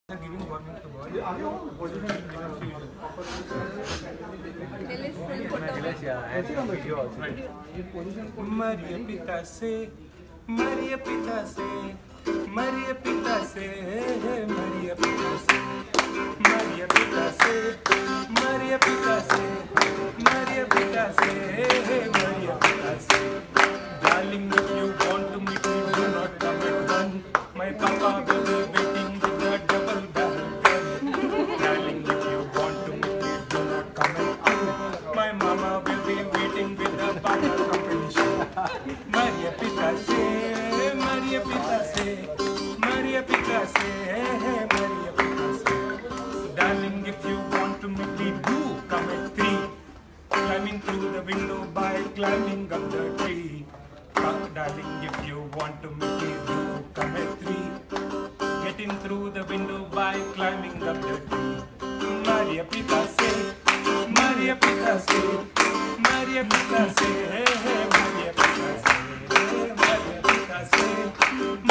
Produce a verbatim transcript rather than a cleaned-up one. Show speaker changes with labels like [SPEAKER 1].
[SPEAKER 1] Giving warning to boy. Maria Pita se, Maria Pita se, Maria Pita se, Maria Pita se, Maria Pita se, Maria Pita se, Maria Pita se, Maria Pita se. Darling, if you want to meet me, do not come at one. My papa will be waiting with the double barrel gun. Darling, if you want to meet me, do not come at two. My mama will be waiting with the banana competition. Maria Pita se, Maria Pita se, Maria Pita se, Maria Pita se. Darling, if you want to meet me, do come at three. Climbing through the window by climbing up the tree. Darling, if you want to meet me, do come at three. Getting through the window by climbing up the tree. Maria Pita se, Maria Pita se, Maria Pita se, Maria Pita se, Maria Pita se.